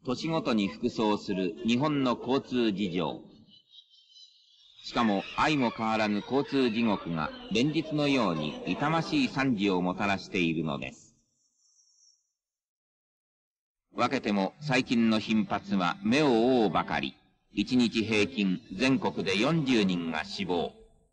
年ごとに復甦する日本の交通事情。しかも相も変わらぬ交通地獄が連日のように痛ましい惨事をもたらしているのです。分けても最近の頻発は目を覆うばかり。1日平均全国で40人が死亡。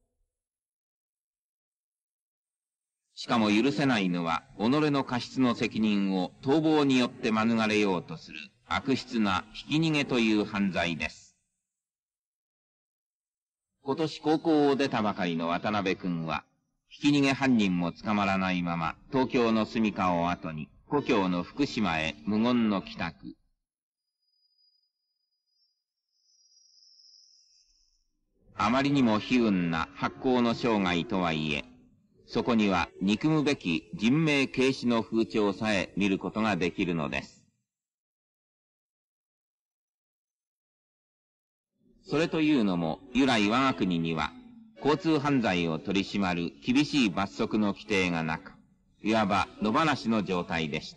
しかも許せないのは己の過失の責任を逃亡によって免れようとする悪質なひき逃げという犯罪です。今年高校を出たばかりの渡辺君は、ひき逃げ犯人も捕まらないまま東京の住処を後に故郷の福島へ無言の帰宅。あまりにも悲運な発行の生涯とはいえ、そこには憎むべき人命軽視の風潮さえ見ることができるのです。それというのも、由来我が国には、交通犯罪を取り締まる厳しい罰則の規定がなく、いわば野放しの状態でした。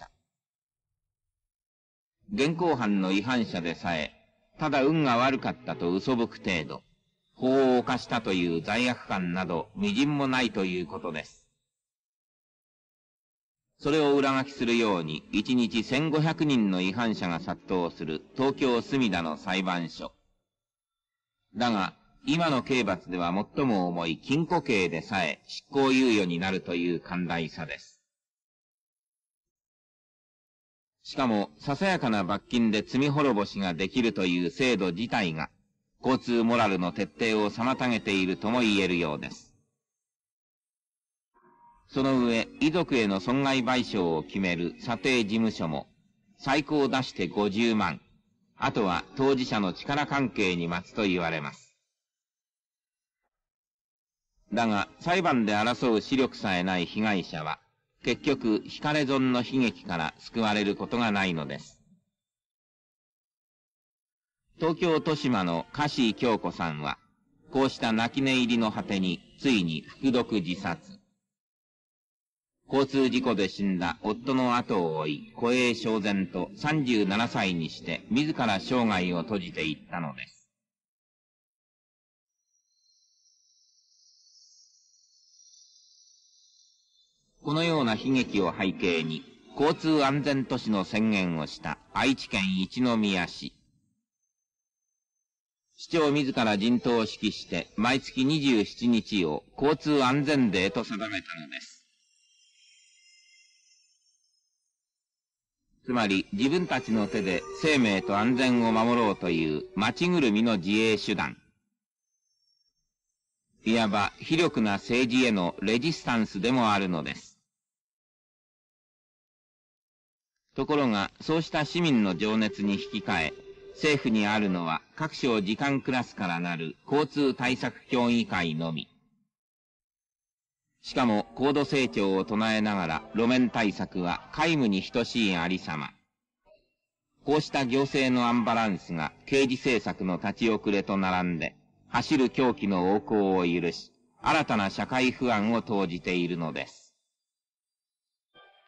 現行犯の違反者でさえ、ただ運が悪かったと嘘吹く程度、法を犯したという罪悪感など微塵もないということです。それを裏書きするように、1日1500人の違反者が殺到する東京墨田の裁判所。だが、今の刑罰では最も重い禁錮刑でさえ執行猶予になるという寛大さです。しかも、ささやかな罰金で罪滅ぼしができるという制度自体が、交通モラルの徹底を妨げているとも言えるようです。その上、遺族への損害賠償を決める査定事務所も、最高出して50万、あとは当事者の力関係に待つと言われます。だが、裁判で争う視力さえない被害者は、結局、引かれ損の悲劇から救われることがないのです。東京豊島の樫京子さんは、こうした泣き寝入りの果てに、ついに服毒自殺。交通事故で死んだ夫の後を追い、湖影正然と37歳にして自ら生涯を閉じていったのです。このような悲劇を背景に、交通安全都市の宣言をした愛知県一宮市。市長自ら陣頭を指揮して、毎月27日を交通安全デーと定めたのです。つまり自分たちの手で生命と安全を守ろうという町ぐるみの自衛手段。いわば非力な政治へのレジスタンスでもあるのです。ところがそうした市民の情熱に引き換え、政府にあるのは各省次官クラスからなる交通対策協議会のみ。しかも高度成長を唱えながら路面対策は皆無に等しいありさま。こうした行政のアンバランスが刑事政策の立ち遅れと並んで走る狂気の横行を許し、新たな社会不安を投じているのです。